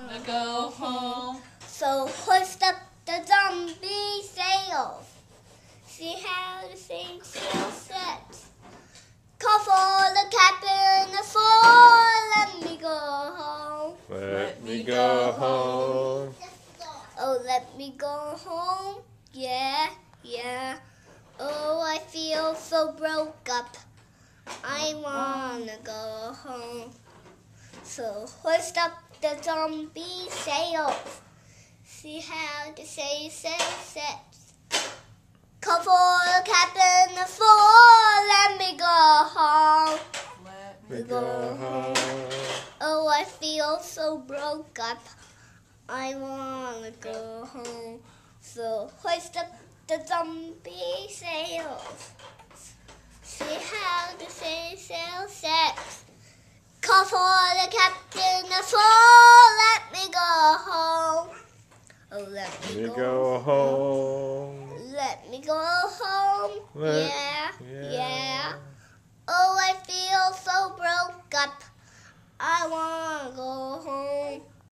wanna go home. So hoist up the zombie sails. See how the sail sets. Call for the captain of four. Let me go home. Let me go home. Oh, let me go home. Yeah, yeah. Oh, I feel so broke up. I wanna go home. So hoist up the zombie sails. See how the sail sets. Call for the captain of four. Let me go home. Let We go home. Oh, I feel so broke up. I wanna go home. So hoist up the zombie sails. See how the sail sets. Call for the captain of four. Let me go home. Oh, let me go home. Let me go home. Yeah. Yeah. Oh, I feel so broke up. I wanna go